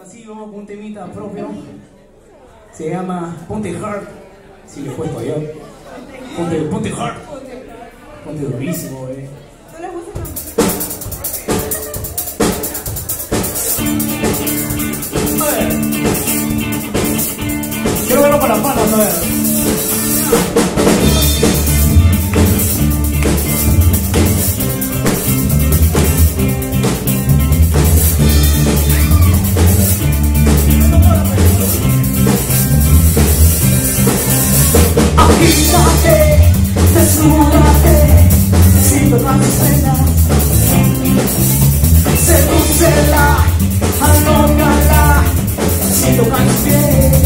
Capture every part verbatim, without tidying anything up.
Ahora sí, vamos con un temita propio. Se llama Ponte Hard. Si le he puesto yo. Ponte, ponte Hard. Ponte durísimo, eh. A ver. Quiero verlo con las manos, a ver. Agítate, desnúdate, sin tocar tus penas. Sedúcela, alócala, sin tocar tus pies.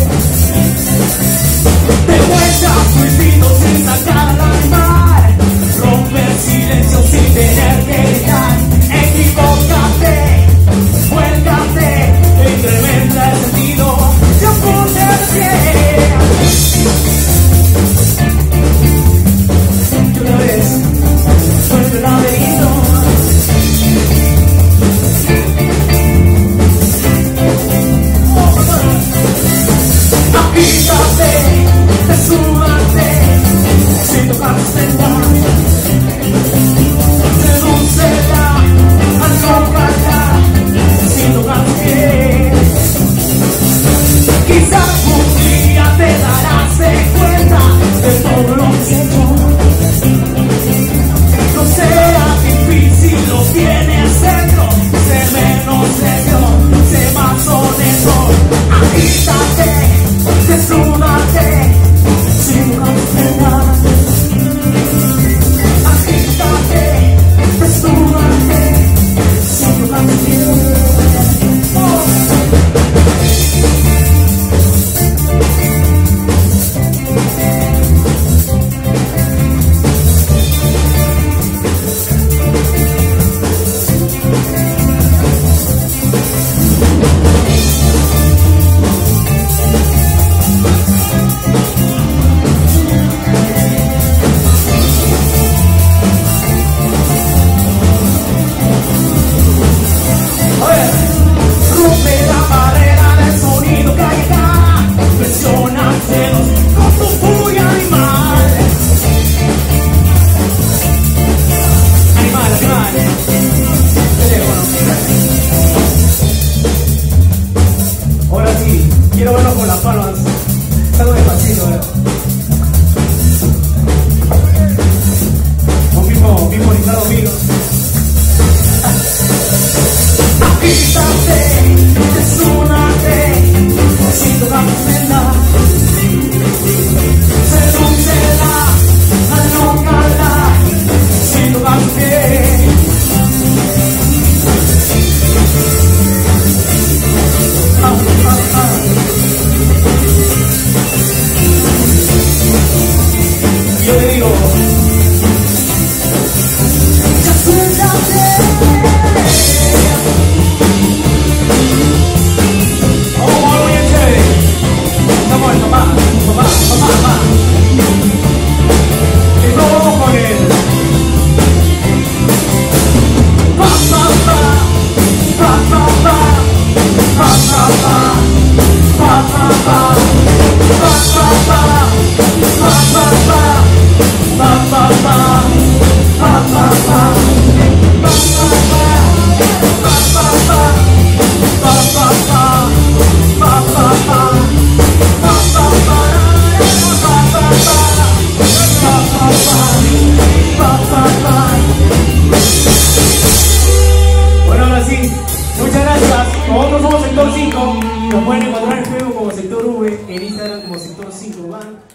Demuestra tu instinto sin sacarla al mar. Rompe el silencio sin tener que gritar. Equivócate, vuélcate, incrementa el sentido. Yo ponte al pie. Quiero verlo con las palmas. Salgo despacito, eh. Un mismo, mismo Ricardo Milo. Agítate, desnúdate, sin tocar tus prendas. Sedúcela, alócala, sin tocar tus pies. Ah, ah, ah. Yo le digo, ya suéltate. vamos a bien chévere. Estamos en papá, papá, papá, papá. Y luego vamos con él. Pa, pa, pa, pa, pa, pa, pa, pa, pa, pa, pa, pa, pa, pa, pa. Bueno, ahora sí, muchas gracias. Nosotros somos Sector cinco. Nos pueden encontrar en Facebook como Sector V, en Instagram como Sector cinco Van.